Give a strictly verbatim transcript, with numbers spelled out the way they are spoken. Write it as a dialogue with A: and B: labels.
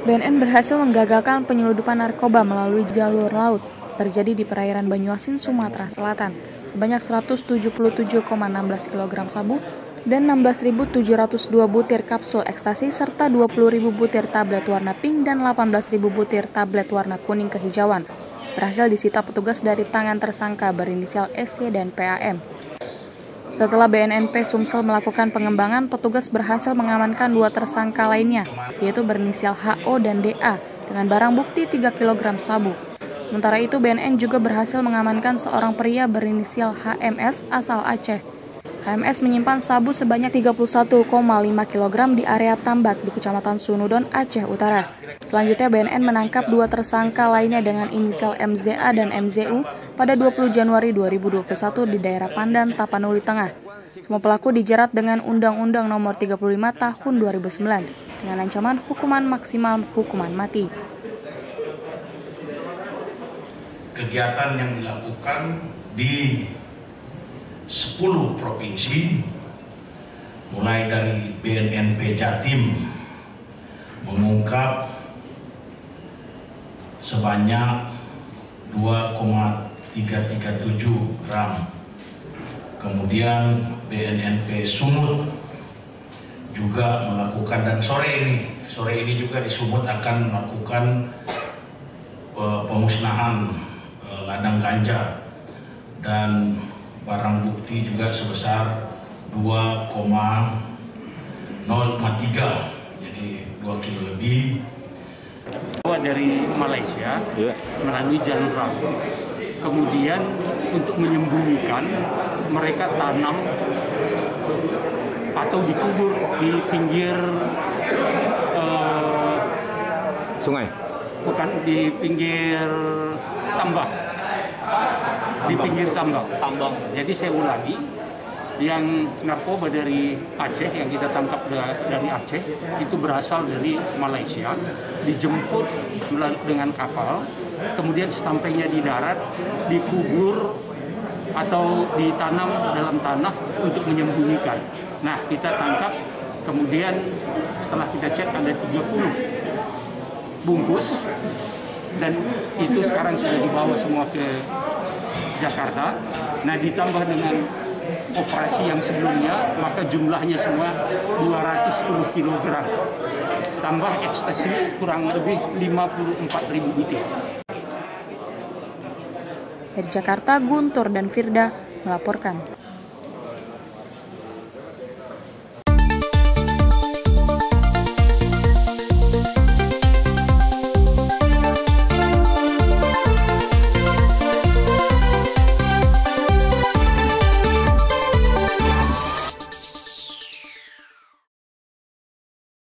A: B N N berhasil menggagalkan penyeludupan narkoba melalui jalur laut terjadi di perairan Banyuasin, Sumatera Selatan. Sebanyak seratus tujuh puluh tujuh koma satu enam kilogram sabu dan enam belas ribu tujuh ratus dua butir kapsul ekstasi serta dua puluh ribu butir tablet warna pink dan delapan belas ribu butir tablet warna kuning kehijauan berhasil disita petugas dari tangan tersangka berinisial S Y dan P A M. Setelah B N N P Sumsel melakukan pengembangan, petugas berhasil mengamankan dua tersangka lainnya, yaitu berinisial H O dan D A, dengan barang bukti tiga kilogram sabu. Sementara itu, B N N juga berhasil mengamankan seorang pria berinisial H M S asal Aceh. H M S menyimpan sabu sebanyak tiga puluh satu koma lima kilogram di area tambak di Kecamatan Sunudon, Aceh Utara. Selanjutnya, B N N menangkap dua tersangka lainnya dengan inisial M Z A dan M Z U pada dua puluh Januari dua ribu dua puluh satu di daerah Pandan, Tapanuli Tengah. Semua pelaku dijerat dengan Undang-Undang Nomor tiga puluh lima Tahun dua ribu sembilan dengan ancaman hukuman maksimal hukuman mati.
B: Kegiatan yang dilakukan di sepuluh provinsi, mulai dari B N N P Jatim mengungkap sebanyak dua koma tiga tiga tujuh gram. Kemudian B N N P Sumut juga melakukan, dan sore ini, sore ini juga di Sumut akan melakukan uh, pemusnahan uh, ladang ganja dan barang bukti juga sebesar dua koma nol tiga, jadi dua kilo lebih.
C: Dari Malaysia melalui jalur laut. Kemudian untuk menyembunyikan, mereka tanam atau dikubur di pinggir uh,
D: sungai,
C: bukan di pinggir tambak, di pinggir tambak. tambak. Jadi saya ulangi, yang narkoba dari Aceh yang kita tangkap dari Aceh itu berasal dari Malaysia, dijemput dengan kapal, kemudian sesampainya di darat dikubur atau ditanam dalam tanah untuk menyembunyikan. Nah, kita tangkap, kemudian setelah kita cek ada tiga puluh bungkus, dan itu sekarang sudah dibawa semua ke Jakarta. Nah, ditambah dengan operasi yang sebelumnya, maka jumlahnya semua dua ratus sepuluh kilogram. Tambah ekstasi kurang lebih lima puluh empat ribu butir.
A: Dari Jakarta, Guntur dan Firda melaporkan.